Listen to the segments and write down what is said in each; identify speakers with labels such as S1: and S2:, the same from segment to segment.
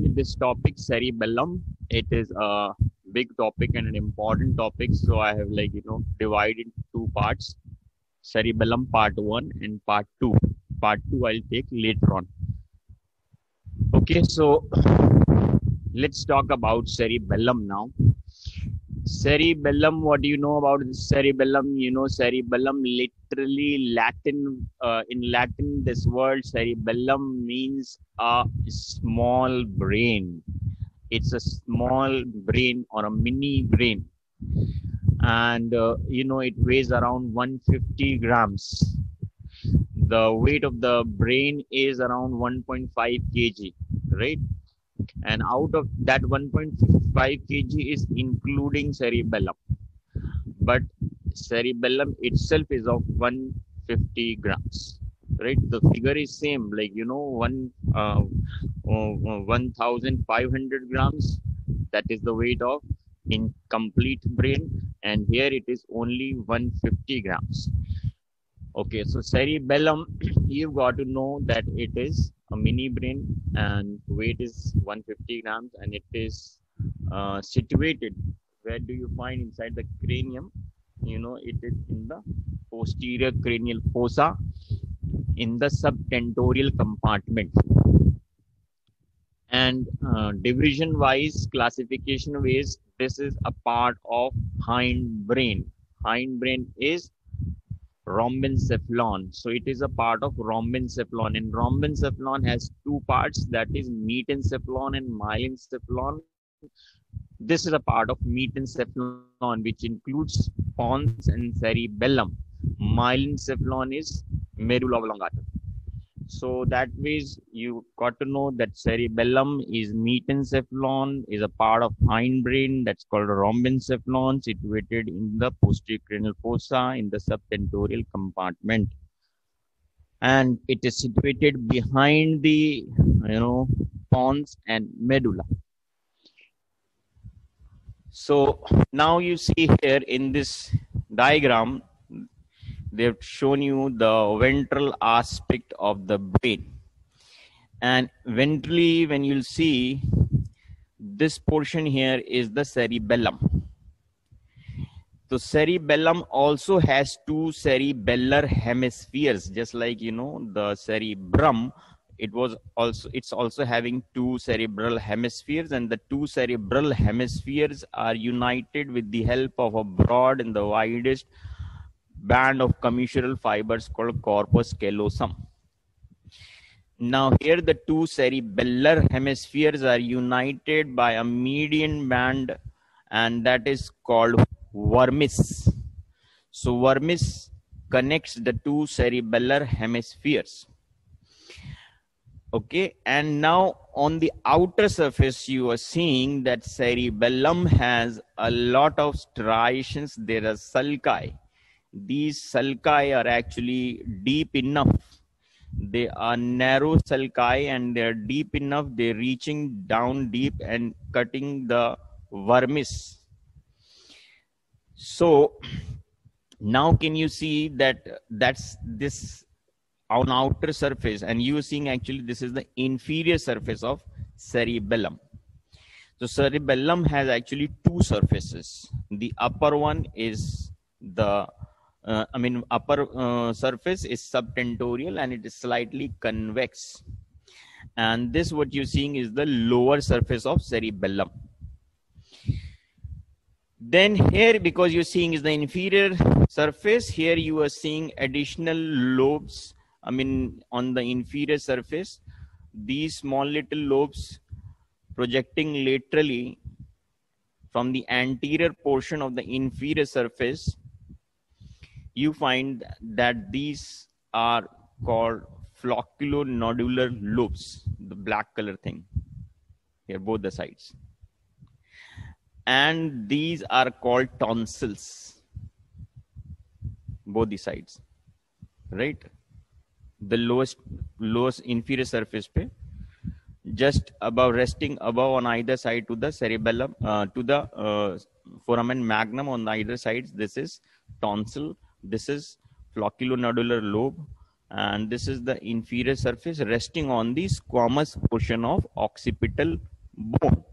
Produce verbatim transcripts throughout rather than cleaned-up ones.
S1: with this topic, cerebellum. It is a big topic and an important topic. So I have like, you know, divided into two parts, cerebellum part one and part two. Part two I'll take later on. Okay, so let's talk about cerebellum now. Cerebellum, what do you know about the cerebellum? You know, cerebellum literally Latin, uh, in Latin, this word cerebellum means a small brain. It's a small brain or a mini brain. And, uh, you know, it weighs around one hundred fifty grams. The weight of the brain is around one point five kilograms, right? And out of that one point five kilograms is including cerebellum, but cerebellum itself is of one hundred fifty grams, right? The figure is same, like, you know, one uh, uh, one thousand five hundred grams, that is the weight of incomplete brain, and here it is only one hundred fifty grams. Okay, so cerebellum, you've got to know that it is a mini brain and weight is one hundred fifty grams, and it is uh, situated. Where do you find inside the cranium? You know, it is in the posterior cranial fossa in the subtentorial compartment. And uh, division wise, classification wise, this is a part of hind brain. Hind brain is rhombencephalon. So it is a part of rhombencephalon, and rhombencephalon has two parts, that is metencephalon and myelencephalon. This is a part of metencephalon, which includes pons and cerebellum. Myelencephalon is medulla oblongata. So that means you got to know that cerebellum is metencephalon, is a part of hindbrain, that's called rhombencephalon, situated in the posterior cranial fossa in the subtentorial compartment. And it is situated behind the, you know, pons and medulla. So now you see here in this diagram, they've shown you the ventral aspect of the brain. And ventrally, when you'll see, this portion here is the cerebellum. The cerebellum also has two cerebellar hemispheres, just like, you know, the cerebrum. It was also, it's also having two cerebral hemispheres, and the two cerebral hemispheres are united with the help of a broad and the widest band of commissural fibers called corpus callosum. Now here the two cerebellar hemispheres are united by a median band, and that is called vermis. So vermis connects the two cerebellar hemispheres. Okay, and now on the outer surface you are seeing that cerebellum has a lot of striations. There are sulci. These sulci are actually deep enough. They are narrow sulci and they are deep enough. They're reaching down deep and cutting the vermis. So now can you see that that's this on outer surface, and you are seeing actually this is the inferior surface of cerebellum. So cerebellum has actually two surfaces. The upper one is the Uh, I mean, upper uh, surface is subtentorial and it is slightly convex. And this, what you're seeing, is the lower surface of cerebellum. Then here, because you're seeing is the inferior surface, here you are seeing additional lobes. I mean, on the inferior surface, these small little lobes projecting laterally from the anterior portion of the inferior surface, you find that these are called flocculonodular lobes, the black color thing here, both the sides. And these are called tonsils, both the sides, right? The lowest, lowest inferior surface pe, just above, resting above on either side to the cerebellum, uh, to the uh, foramen magnum on either sides. This is tonsil. This is flocculonodular lobe, and this is the inferior surface resting on the squamous portion of occipital bone.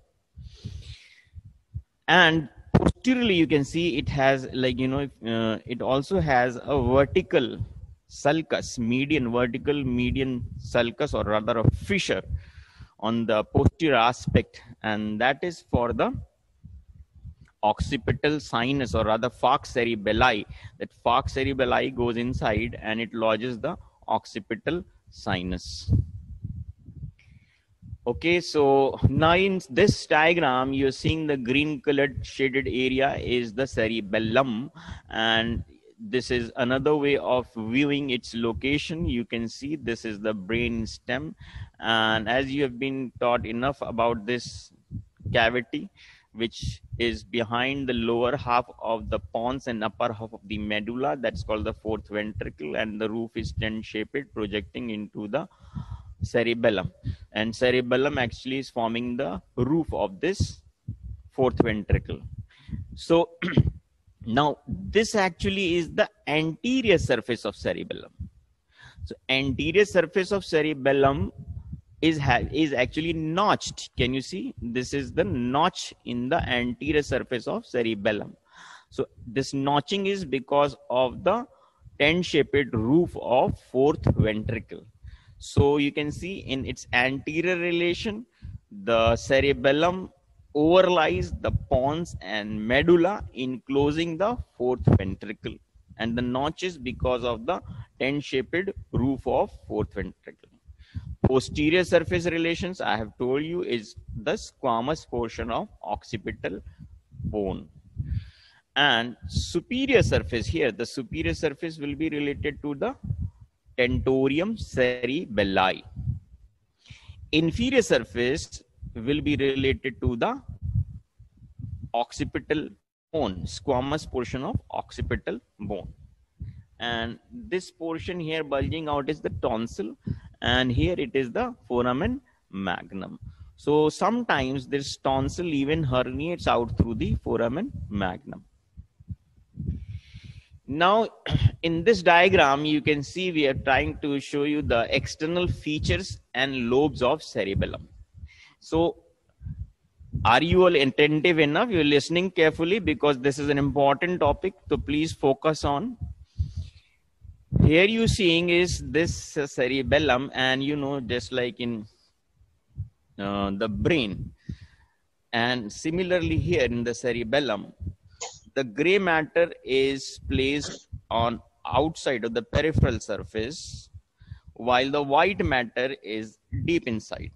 S1: And posteriorly you can see it has, like, you know, uh, it also has a vertical sulcus, median vertical median sulcus, or rather a fissure on the posterior aspect, and that is for the occipital sinus, or rather falx cerebelli. That falx cerebelli goes inside and it lodges the occipital sinus. Okay, so now in this diagram, you're seeing the green colored shaded area is the cerebellum, and this is another way of viewing its location. You can see this is the brain stem, and as you have been taught enough about this cavity, which is behind the lower half of the pons and upper half of the medulla, that's called the fourth ventricle, and the roof is tent shaped, projecting into the cerebellum, and cerebellum actually is forming the roof of this fourth ventricle. So now this actually is the anterior surface of cerebellum. So anterior surface of cerebellum is is actually notched. Can you see? This is the notch in the anterior surface of cerebellum. So this notching is because of the tent shaped roof of fourth ventricle. So you can see in its anterior relation, the cerebellum overlies the pons and medulla, enclosing the fourth ventricle, and the notch is because of the tent shaped roof of fourth ventricle. Posterior surface relations, I have told you, is the squamous portion of occipital bone. And superior surface, here the superior surface will be related to the tentorium cerebelli. Inferior surface will be related to the occipital bone, squamous portion of occipital bone. And this portion here bulging out is the tonsil, and here it is the foramen magnum. So sometimes this tonsil even herniates out through the foramen magnum. Now, in this diagram, you can see we are trying to show you the external features and lobes of cerebellum. So, are you all attentive enough? You're listening carefully, because this is an important topic. So please focus on. Here you seeing is this cerebellum, and you know, just like in uh, the brain, and similarly here in the cerebellum, the gray matter is placed on outside of the peripheral surface, while the white matter is deep inside.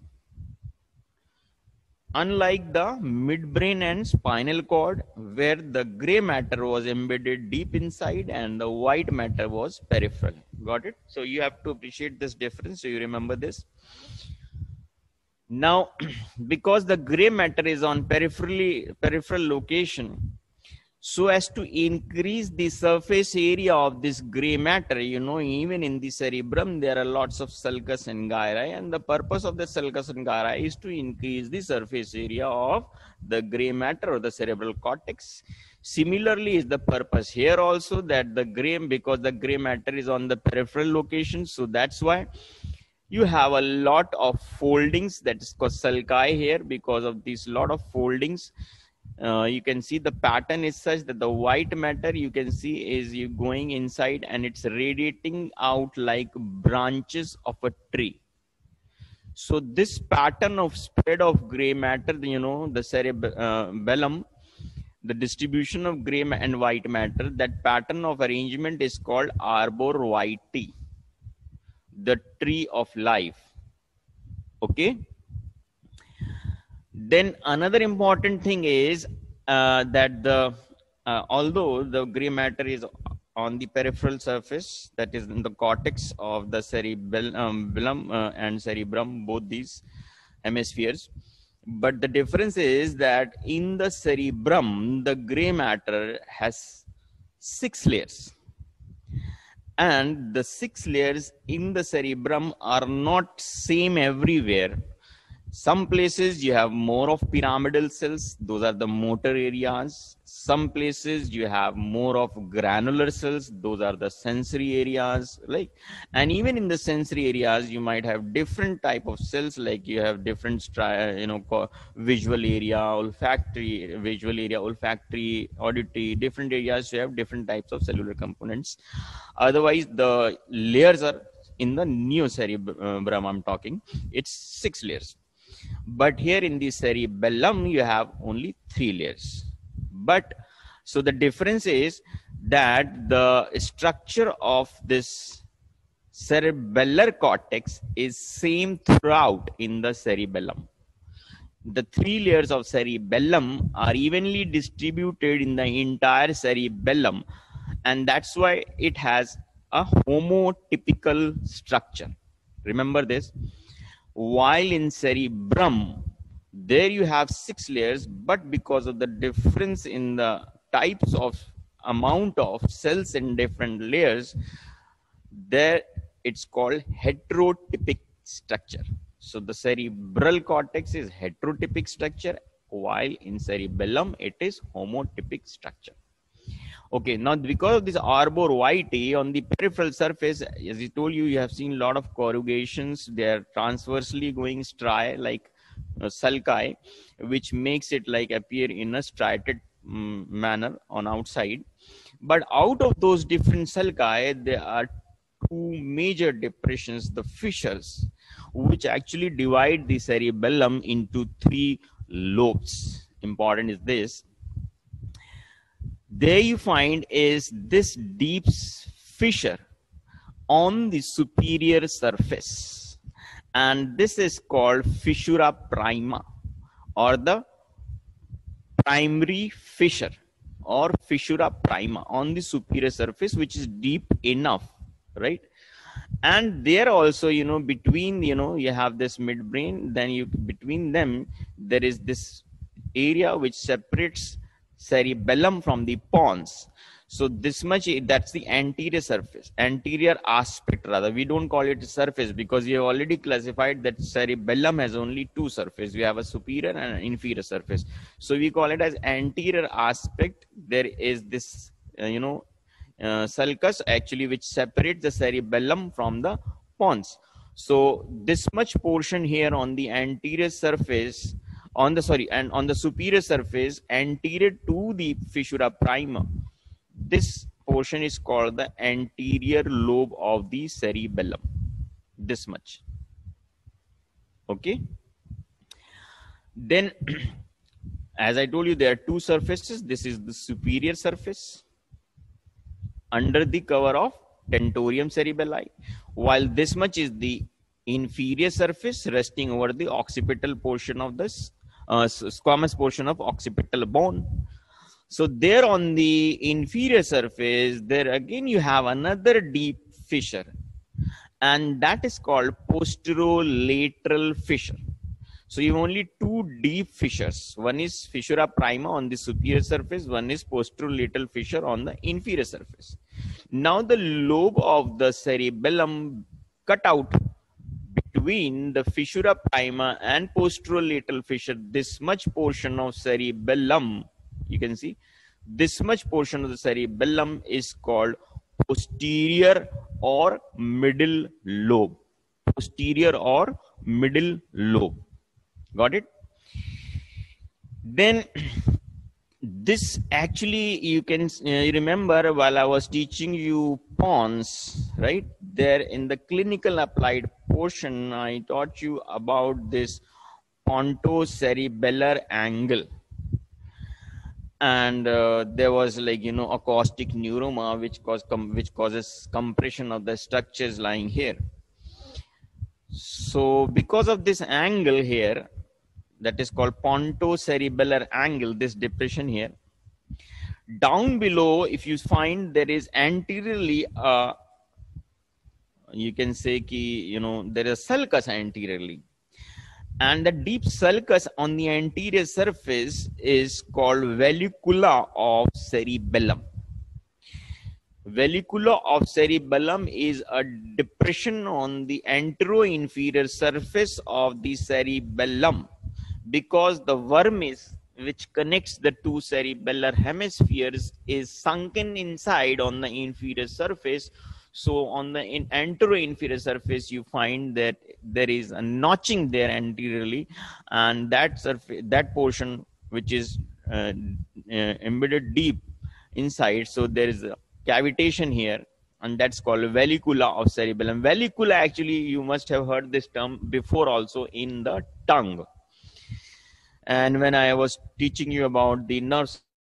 S1: Unlike the midbrain and spinal cord, where the gray matter was embedded deep inside and the white matter was peripheral. Got it? So you have to appreciate this difference, so you remember this. Now, because the gray matter is on peripherally peripheral location, so as to increase the surface area of this gray matter, you know, even in the cerebrum, there are lots of sulcus and gyri, and the purpose of the sulcus and gyri is to increase the surface area of the gray matter or the cerebral cortex. Similarly is the purpose here also, that the gray, because the gray matter is on the peripheral location, so that's why you have a lot of foldings, that is called sulci here, because of these lot of foldings. Uh, you can see the pattern is such that the white matter, you can see, is you going inside and it's radiating out like branches of a tree. So this pattern of spread of gray matter, you know, the cerebellum, the distribution of gray and white matter, that pattern of arrangement is called arbor vitae, the tree of life. Okay. Then another important thing is uh, that the uh, although the gray matter is on the peripheral surface, that is in the cortex of the cerebellum uh, and cerebrum, both these hemispheres, but the difference is that in the cerebrum, the gray matter has six layers, and the six layers in the cerebrum are not same everywhere. Some places you have more of pyramidal cells. Those are the motor areas. Some places you have more of granular cells. Those are the sensory areas. Like, and even in the sensory areas, you might have different type of cells. Like you have different, you know, visual area, olfactory, visual area, olfactory, auditory, different areas. You have different types of cellular components. Otherwise, the layers are in the neocerebrum. I'm talking. It's six layers. But here in the cerebellum, you have only three layers. But so the difference is that the structure of this cerebellar cortex is same throughout in the cerebellum. The three layers of cerebellum are evenly distributed in the entire cerebellum, and that's why it has a homotypical structure. Remember this. While in cerebrum, there you have six layers, but because of the difference in the types of amount of cells in different layers, there it's called heterotypic structure. So the cerebral cortex is heterotypic structure, while in cerebellum it is homotypic structure. Okay, now because of this arbor vitae on the peripheral surface, as I told you, you have seen a lot of corrugations. They are transversely going striae like uh, sulci, which makes it like appear in a striated um, manner on outside. But out of those different sulci, there are two major depressions, the fissures, which actually divide the cerebellum into three lobes. Important is this. There you find is this deep fissure on the superior surface, and this is called fissura prima, or the primary fissure, or fissura prima on the superior surface, which is deep enough, right? And there also, you know, between, you know, you have this midbrain, then you between them there is this area which separates cerebellum from the pons. So this much, that's the anterior surface, anterior aspect rather. We don't call it surface because we have already classified that cerebellum has only two surfaces. We have a superior and an inferior surface. So we call it as anterior aspect. There is this, uh, you know, uh, sulcus actually which separates the cerebellum from the pons. So this much portion here on the anterior surface, on the sorry and on the superior surface anterior to the fissura prima, this portion is called the anterior lobe of the cerebellum. This much. Okay. Then as I told you, there are two surfaces. This is the superior surface under the cover of tentorium cerebelli, while this much is the inferior surface resting over the occipital portion of this Uh, squamous portion of occipital bone. So there on the inferior surface, there again you have another deep fissure, and that is called posterolateral fissure. So you have only two deep fissures. One is fissura prima on the superior surface, one is posterolateral fissure on the inferior surface. Now the lobe of the cerebellum cut out between the fissura prima and posterolateral fissure, this much portion of cerebellum, you can see, this much portion of the cerebellum is called posterior or middle lobe. Posterior or middle lobe. Got it? Then this actually, you can uh, remember while I was teaching you pons, right? There in the clinical applied portion, I taught you about this pontocerebellar angle. And uh, there was like, you know, acoustic neuroma, which, cause, com which causes compression of the structures lying here. So because of this angle here, that is called pontocerebellar angle, this depression here, down below, if you find there is anteriorly, uh, you can say ki, you know, there is sulcus anteriorly, and the deep sulcus on the anterior surface is called vallicula of cerebellum. Vallicula of cerebellum is a depression on the anteroinferior surface of the cerebellum, because the vermis which connects the two cerebellar hemispheres is sunken inside on the inferior surface. So on the in anteroinferior surface, you find that there is a notching there anteriorly, and that surface, that portion which is uh, uh, embedded deep inside, so there is a cavitation here, and that's called vallicula of cerebellum. Vallicula, actually, you must have heard this term before also in the tongue. And when I was teaching you about the nerves,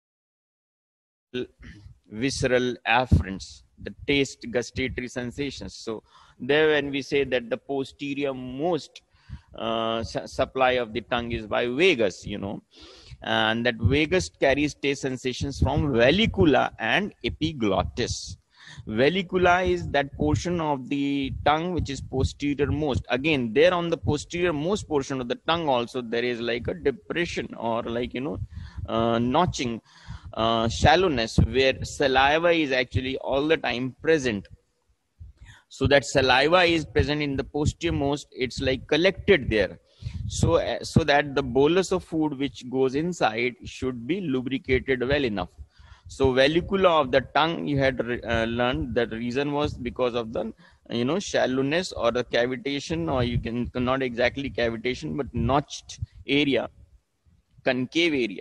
S1: visceral afferents, the taste, gustatory sensations. So there, when we say that the posterior most uh, su supply of the tongue is by vagus, you know, and that vagus carries taste sensations from vallicula and epiglottis. Vallicula is that portion of the tongue which is posterior most. Again, there on the posterior most portion of the tongue also there is like a depression, or like, you know, uh, notching, uh, shallowness, where saliva is actually all the time present. So that saliva is present in the posterior most, it's like collected there. So, uh, so that the bolus of food which goes inside should be lubricated well enough. So vallicula of the tongue, you had uh, learned that the reason was because of the, you know, shallowness or the cavitation, or you can not exactly cavitation, but notched area, concave area.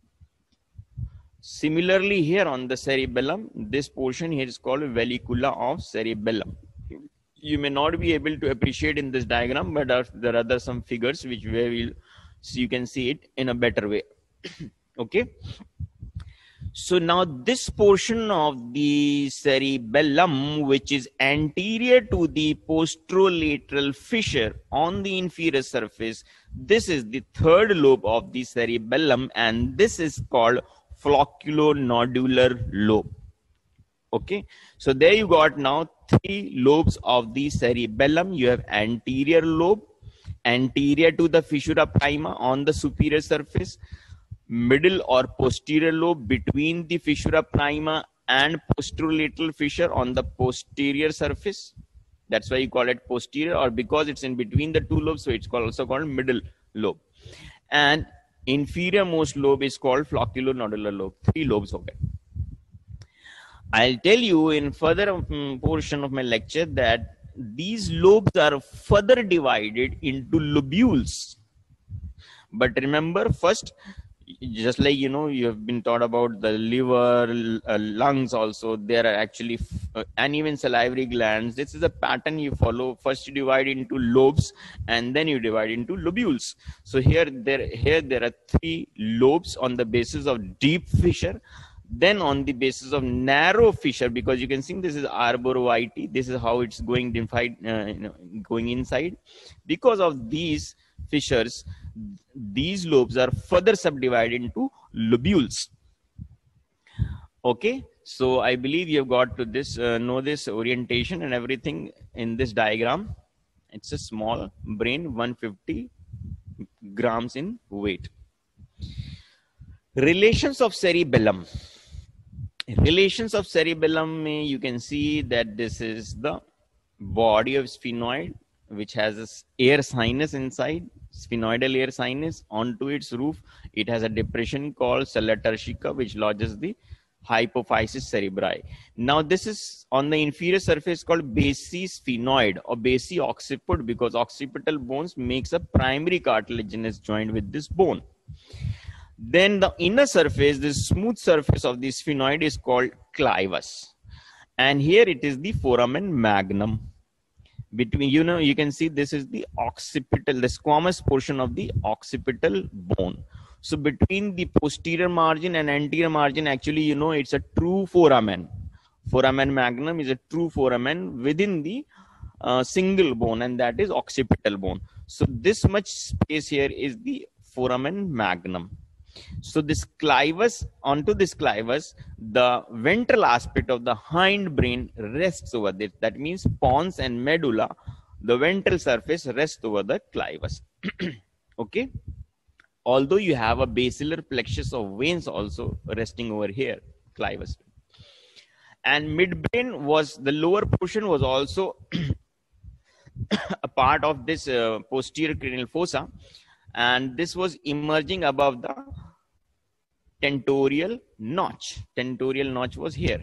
S1: Similarly, here on the cerebellum, this portion here is called vallicula of cerebellum. You may not be able to appreciate in this diagram, but there are other some figures which we will, so you can see it in a better way. Okay. So now this portion of the cerebellum, which is anterior to the posterolateral fissure on the inferior surface, this is the third lobe of the cerebellum, and this is called flocculonodular lobe. Okay, so there you got now three lobes of the cerebellum. You have anterior lobe, anterior to the fissura prima on the superior surface, middle or posterior lobe between the fissura prima and posterolateral fissure on the posterior surface. That's why you call it posterior, or because it's in between the two lobes, so it's called, also called middle lobe. And inferior most lobe is called flocculonodular lobe. Three lobes. Okay. I'll tell you in further um, portion of my lecture that these lobes are further divided into lobules. But remember, first, just like, you know, you have been taught about the liver, uh, lungs also, there are actually, uh, and even salivary glands. This is a pattern you follow. First you divide into lobes, and then you divide into lobules. So here there, here there are three lobes on the basis of deep fissure. Then on the basis of narrow fissure, because you can see this is arborovitae, this is how it's going inside, uh, you know, going inside. Because of these fissures, these lobes are further subdivided into lobules. Okay, so I believe you have got to this, uh, know this orientation and everything in this diagram. It's a small brain, one hundred fifty grams in weight. Relations of cerebellum. Relations of cerebellum, you can see that this is the body of sphenoid, which has a air sinus inside, sphenoidal air sinus. Onto its roof, it has a depression called sella turcica, which lodges the hypophysis cerebri. Now this is on the inferior surface called basisphenoid or basiocciput, because occipital bones makes a primary cartilaginous joint with this bone. Then the inner surface, this smooth surface of the sphenoid, is called clivus. And here it is the foramen magnum. Between, you know, you can see this is the occipital, the squamous portion of the occipital bone. So between the posterior margin and anterior margin, actually, you know, it's a true foramen. Foramen magnum is a true foramen within the uh, single bone, and that is occipital bone. So this much space here is the foramen magnum. So this clivus, onto this clivus, the ventral aspect of the hind brain rests over this. That means pons and medulla, the ventral surface rests over the clivus. Okay. Although you have a basilar plexus of veins also resting over here, clivus. and midbrain was the lower portion was also a part of this uh, posterior cranial fossa, and this was emerging above the tentorial notch. Tentorial notch was here.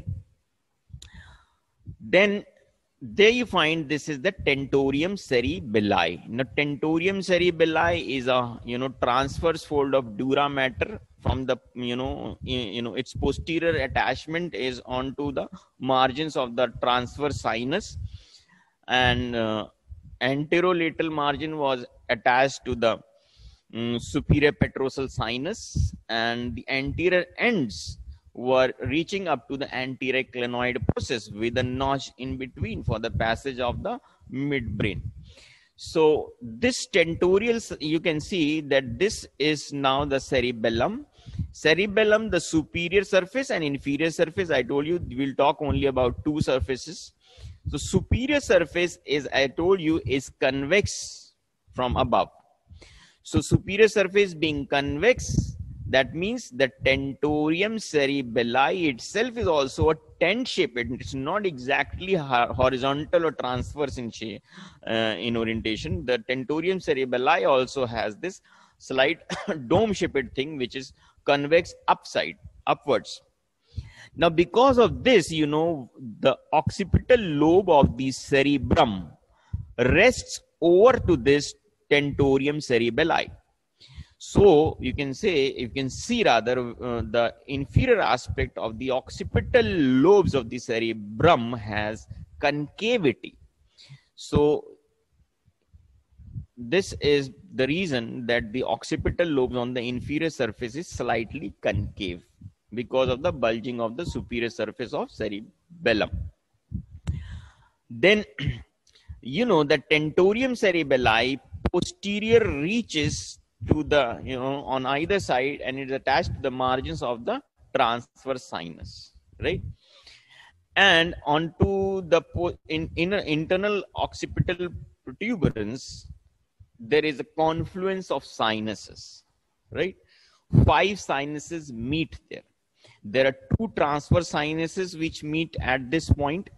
S1: Then there you find this is the tentorium cerebelli. Now tentorium cerebelli is a you know transverse fold of dura mater from the you know you know its posterior attachment is onto the margins of the transverse sinus, and uh, anterolateral margin was attached to the um, superior petrosal sinus, and the anterior ends were reaching up to the anterior clinoid process with a notch in between for the passage of the midbrain. So this tentorial, you can see that this is now the cerebellum. Cerebellum, the superior surface and inferior surface. I told you we'll talk only about two surfaces. So superior surface is, I told you, is convex from above. So superior surface being convex, that means the tentorium cerebelli itself is also a tent shape. It's not exactly horizontal or transverse in shape, uh, in orientation. The tentorium cerebelli also has this slight dome shaped thing, which is convex upside, upwards. Now, because of this, you know, the occipital lobe of the cerebrum rests over to this tentorium cerebelli. So you can say, you can see rather uh, the inferior aspect of the occipital lobes of the cerebrum has concavity. So this is the reason that the occipital lobes on the inferior surface is slightly concave because of the bulging of the superior surface of cerebellum. Then, you know, the tentorium cerebelli posterior reaches to the, you know, on either side, and it is attached to the margins of the transverse sinus, right? And onto the in, in internal occipital protuberance, there is a confluence of sinuses, right? Five sinuses meet there. There are two transverse sinuses which meet at this point,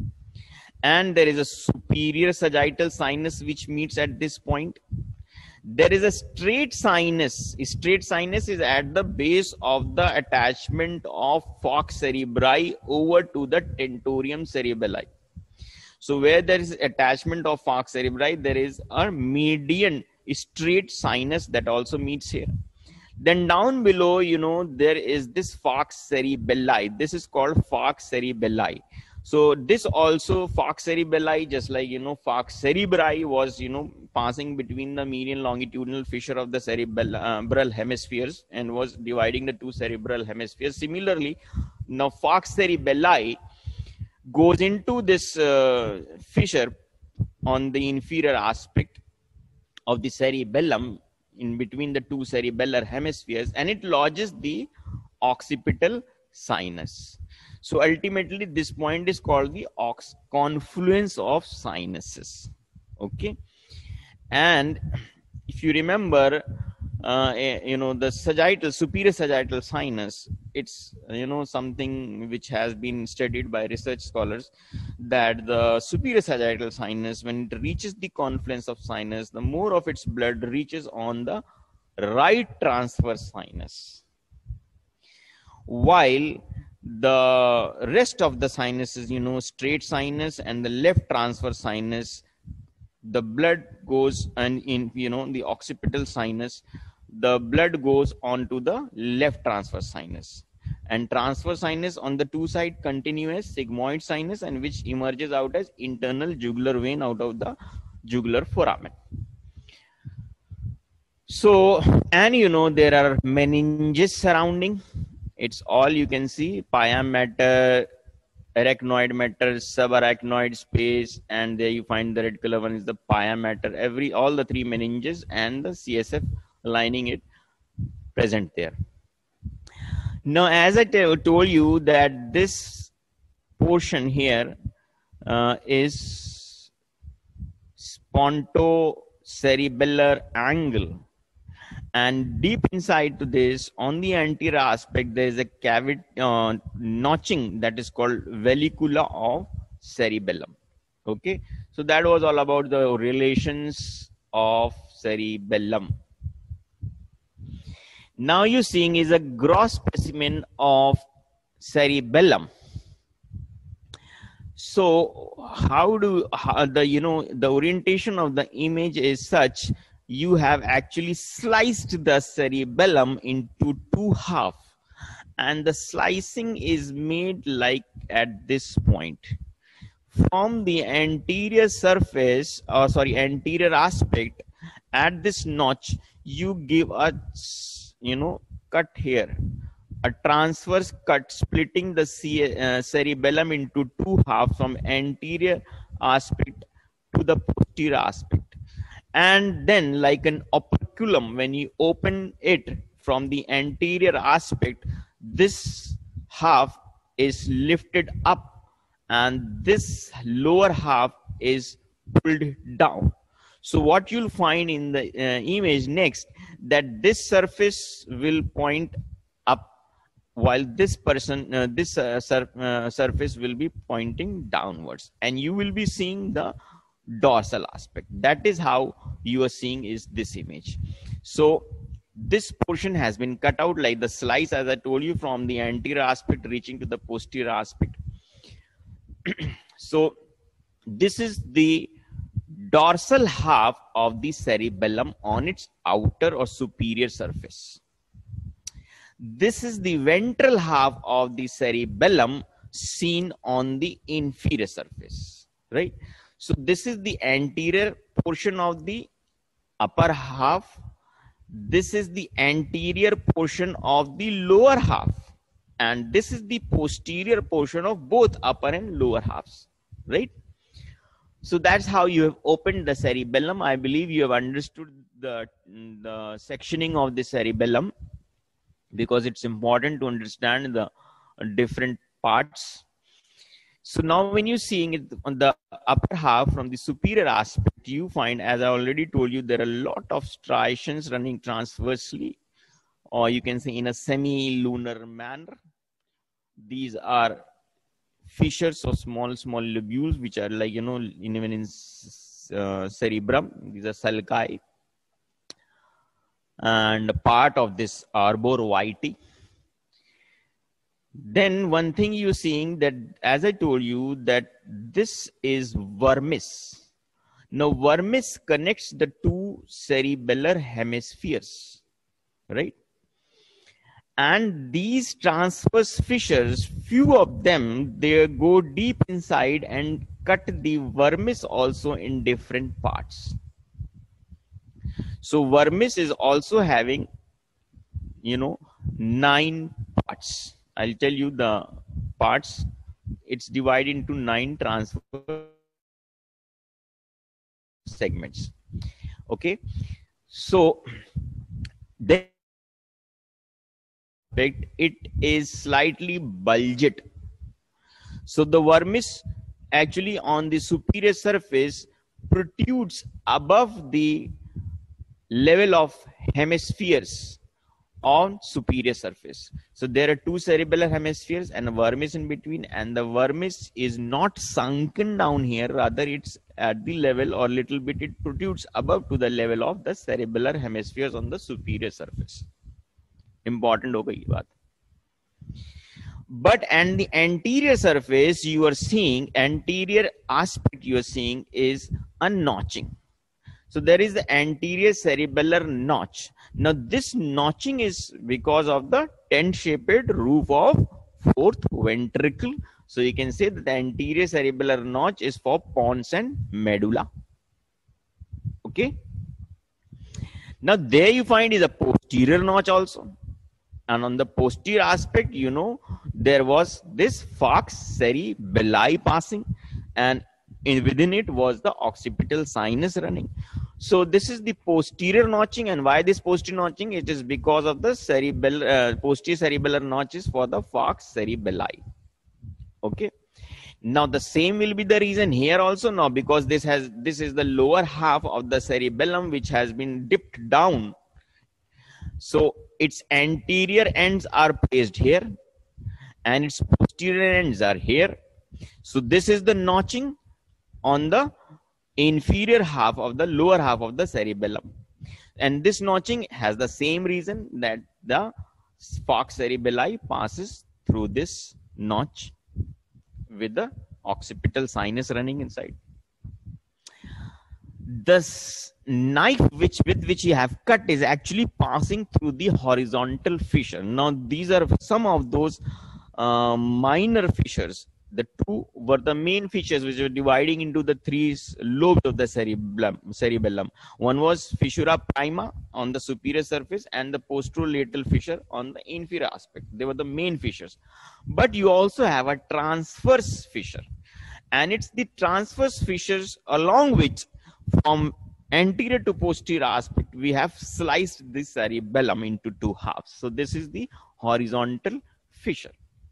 S1: and there is a superior sagittal sinus which meets at this point. There is a straight sinus. Straight sinus is at the base of the attachment of falx cerebri over to the tentorium cerebelli. So where there is attachment of falx cerebri, there is a median straight sinus that also meets here. Then down below, you know, there is this falx cerebelli. This is called falx cerebelli. So this also falx cerebelli, just like, you know, falx cerebri was, you know, passing between the median longitudinal fissure of the cerebral hemispheres and was dividing the two cerebral hemispheres. Similarly, now falx cerebelli goes into this uh, fissure on the inferior aspect of the cerebellum in between the two cerebellar hemispheres, and it lodges the occipital sinus. So ultimately, this point is called the ox confluence of sinuses. Okay, and if you remember, uh, you know, the sagittal, superior sagittal sinus, it's, you know, something which has been studied by research scholars, that the superior sagittal sinus, when it reaches the confluence of sinus, the more of its blood reaches on the right transverse sinus, while the rest of the sinuses, you know, straight sinus and the left transverse sinus, the blood goes, and in, you know, the occipital sinus, the blood goes on to the left transverse sinus, and transverse sinus on the two side continuous sigmoid sinus, and which emerges out as internal jugular vein out of the jugular foramen. So, and you know, there are meninges surrounding. It's all you can see: pia mater, arachnoid mater, subarachnoid space, and there you find the red color one is the pia mater. Every, all the three meninges and the C S F lining it present there. Now, as I told you that this portion here uh, is spontocerebellar angle, And deep inside to this, on the anterior aspect, there is a cavity uh, notching that is called vallicula of cerebellum. Okay, so that was all about the relations of cerebellum. Now you're seeing is a gross specimen of cerebellum. So how do how the you know the orientation of the image is such, you have actually sliced the cerebellum into two half, and the slicing is made like at this point. From the anterior surface, or sorry, anterior aspect, at this notch, you give a you know cut here, a transverse cut splitting the uh, cerebellum into two halves from anterior aspect to the posterior aspect. And then like an operculum, when you open it from the anterior aspect, this half is lifted up and this lower half is pulled down. So what you'll find in the uh, image next, that this surface will point up, while this person, uh, this uh, sur uh, surface will be pointing downwards, and you will be seeing the dorsal aspect. That is how you are seeing is this image. So this portion has been cut out like the slice, as I told you, from the anterior aspect reaching to the posterior aspect. So this is the dorsal half of the cerebellum on its outer or superior surface. This is the ventral half of the cerebellum seen on the inferior surface, right? So this is the anterior portion of the upper half. This is the anterior portion of the lower half. And this is the posterior portion of both upper and lower halves, right? So that's how you have opened the cerebellum. I believe you have understood the, the sectioning of the cerebellum, because it's important to understand the different parts. So now when you're seeing it on the upper half from the superior aspect, you find, as I already told you, there are a lot of striations running transversely, or you can say in a semi-lunar manner. These are fissures or small, small lobules, which are like, you know, in, even in uh, cerebrum, these are sulci. And part of this arbor vitae. Then one thing you're seeing that, as I told you, that this is vermis. Now vermis connects the two cerebellar hemispheres, right? And these transverse fissures, few of them, they go deep inside and cut the vermis also in different parts. So vermis is also having, you know, nine parts. I'll tell you the parts. It's divided into nine transverse segments. Okay. So then it is slightly bulged. So the vermis actually on the superior surface protrudes above the level of hemispheres on superior surface. So there are two cerebellar hemispheres and a vermis in between, and the vermis is not sunken down here, rather it's at the level, or little bit it protrudes above to the level of the cerebellar hemispheres on the superior surface. Important hoga ye baat. But and the anterior surface you are seeing, anterior aspect you are seeing is a notching. So there is the anterior cerebellar notch. Now this notching is because of the tent-shaped roof of fourth ventricle. So you can say that the anterior cerebellar notch is for pons and medulla. Okay. Now there you find is a posterior notch also. And on the posterior aspect, you know, there was this falx cerebelli passing, and in, within it was the occipital sinus running. So this is the posterior notching. And why this posterior notching? It is because of the cerebral, uh, posterior cerebellar notches for the falx cerebelli. Okay. Now the same will be the reason here also now, because this has, this is the lower half of the cerebellum which has been dipped down. So its anterior ends are placed here and its posterior ends are here. So this is the notching on the inferior half of the lower half of the cerebellum. And this notching has the same reason that the falx cerebelli passes through this notch with the occipital sinus running inside. The knife which with which you have cut is actually passing through the horizontal fissure. Now these are some of those uh, minor fissures. The two were the main fissures which were dividing into the three lobes of the cerebellum. cerebellum. One was fissura prima on the superior surface and the posterolateral fissure on the inferior aspect. They were the main fissures. But you also have a transverse fissure. And it's the transverse fissures along which from anterior to posterior aspect we have sliced the cerebellum into two halves. So this is the horizontal fissure,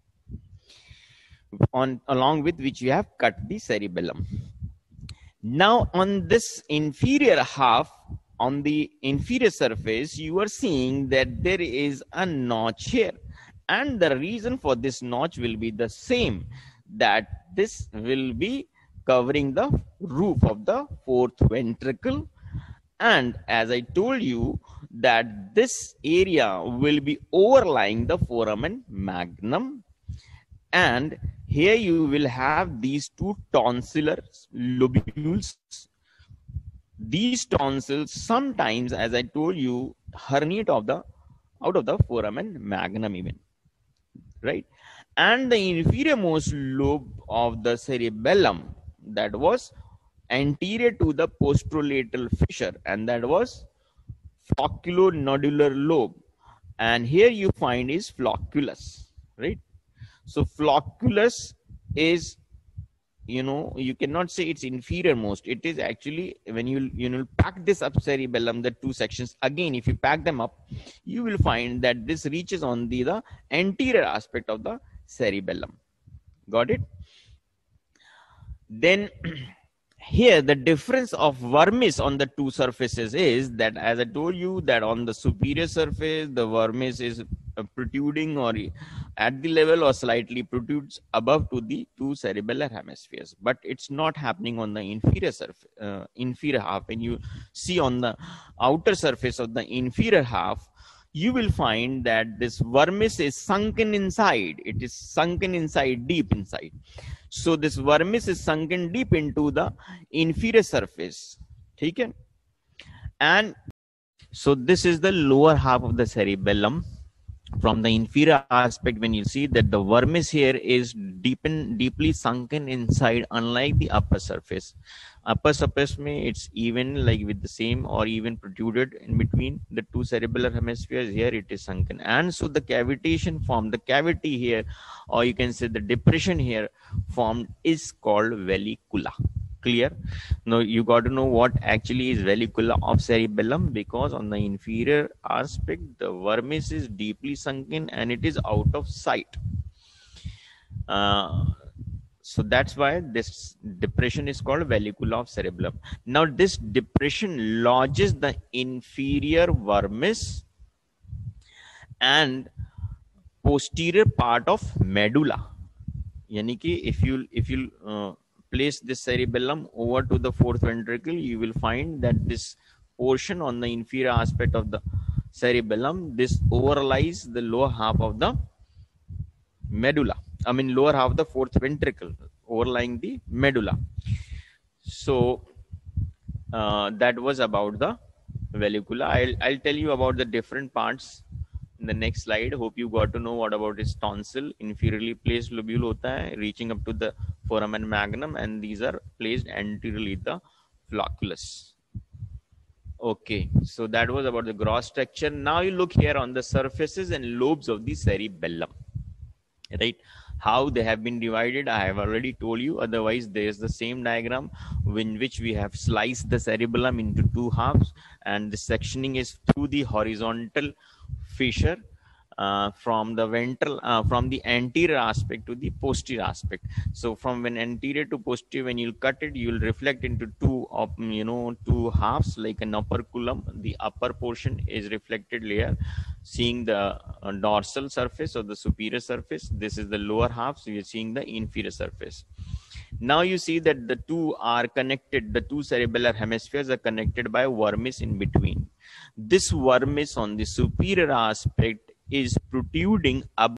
S1: on along with which you have cut the cerebellum. Now on this inferior half, on the inferior surface, you are seeing that there is a notch here, and the reason for this notch will be the same, that this will be covering the roof of the fourth ventricle. And as I told you that this area will be overlying the foramen magnum, and here you will have these two tonsillar lobules. These tonsils sometimes, as I told you, herniate of the out of the foramen magnum even, right? And the inferiormost lobe of the cerebellum, that was anterior to the posterolateral fissure, and that was flocculonodular lobe. And here you find is flocculus, right? So flocculus is, you know, you cannot say it's inferior most. It is actually, when you you know pack this up cerebellum, the two sections, again if you pack them up, you will find that this reaches on the, the anterior aspect of the cerebellum. Got it? Then here the difference of vermis on the two surfaces is that, as I told you, that on the superior surface the vermis is protruding or at the level or slightly protrudes above to the two cerebellar hemispheres, but it's not happening on the inferior surface, uh, inferior half. When you see on the outer surface of the inferior half, you will find that this vermis is sunken inside. It is sunken inside, deep inside. So this vermis is sunken deep into the inferior surface. Okay? And so this is the lower half of the cerebellum. From the inferior aspect, when you see that the vermis here is deep in, deeply sunken inside, unlike the upper surface. Upper surface may it's even like with the same or even protruded in between the two cerebellar hemispheres. Here it is sunken, and so the cavitation formed, the cavity here, or you can say the depression here formed, is called vallicula. Clear? Now you got to know what actually is vallicula of cerebellum, because on the inferior aspect the vermis is deeply sunken and it is out of sight. Uh, so that's why this depression is called vallicula of cerebellum. Now this depression lodges the inferior vermis and posterior part of medulla. Yani ki if you if you uh, place this cerebellum over to the fourth ventricle, you will find that this portion on the inferior aspect of the cerebellum, this overlies the lower half of the medulla. I mean lower half of the fourth ventricle, overlying the medulla. So uh, that was about the vallicula. I'll, I'll tell you about the different parts in the next slide. Hope you got to know what about its tonsil. Inferiorly placed lobule hota hai, reaching up to the foramen magnum, and these are placed anteriorly the flocculus. Okay, so that was about the gross structure. Now you look here on the surfaces and lobes of the cerebellum, right? How they have been divided, I have already told you. Otherwise, there is the same diagram in which we have sliced the cerebellum into two halves, and the sectioning is through the horizontal fissure. uh, from the ventral, uh, from the anterior aspect to the posterior aspect. So from when anterior to posterior, when you'll cut it, you'll reflect into two, of you know, two halves, like an operculum. The upper portion is reflected layer, seeing the uh, dorsal surface or the superior surface. This is the lower half, so you're seeing the inferior surface. Now you see that the two are connected, the two cerebellar hemispheres are connected by vermis in between. This vermis on the superior aspect is protruding above.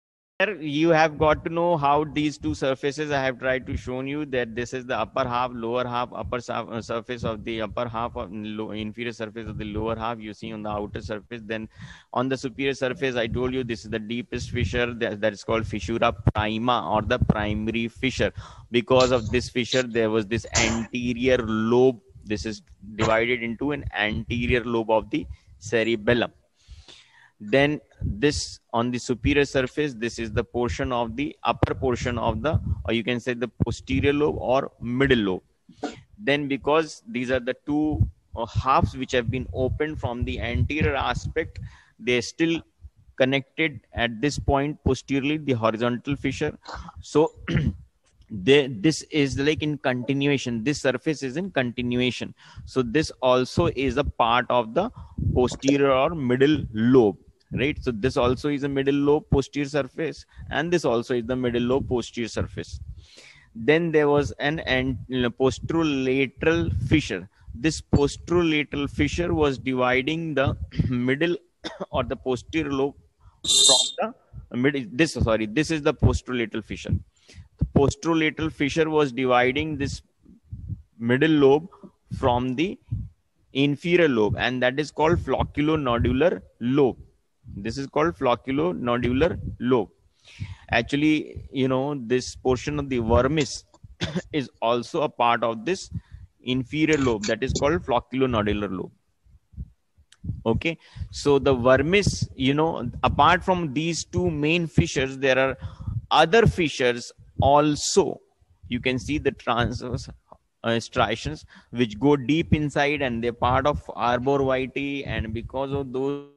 S1: You have got to know how these two surfaces, I have tried to show you that this is the upper half, lower half, upper surface of the upper half, of inferior surface of the lower half, you see on the outer surface. Then on the superior surface, I told you this is the deepest fissure, that, that is called fissura prima, or the primary fissure. Because of this fissure, there was this anterior lobe. This is divided into an anterior lobe of the cerebellum. Then this on the superior surface, this is the portion of the upper portion of the, or you can say the posterior lobe or middle lobe. Then because these are the two uh, halves which have been opened from the anterior aspect, they are still connected at this point posteriorly, the horizontal fissure. So they, this is like in continuation, this surface is in continuation. So this also is a part of the posterior or middle lobe, right? So this also is a middle lobe posterior surface, and this also is the middle lobe posterior surface. Then there was an, an posterolateral fissure. This posterolateral fissure was dividing the middle or the posterior lobe from the middle. This sorry, this is the posterolateral fissure. The posterolateral fissure was dividing this middle lobe from the inferior lobe, and that is called flocculonodular lobe. This is called flocculonodular lobe. Actually, you know, this portion of the vermis is also a part of this inferior lobe, that is called flocculonodular lobe. Okay, so the vermis, you know, apart from these two main fissures, there are other fissures also. You can see the transverse uh, striations which go deep inside, and they're part of arbor vitae, and because of those